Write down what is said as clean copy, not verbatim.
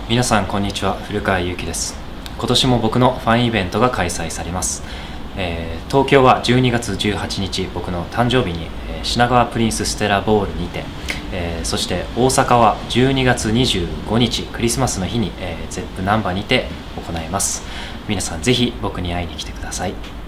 皆さんこんにちは、古川祐樹です。今年も僕のファンイベントが開催されます。東京は12月18日僕の誕生日に、品川プリンスステラボールにて、そして大阪は12月25日クリスマスの日に、ゼップナンバーにて行います。皆さんぜひ僕に会いに来てください。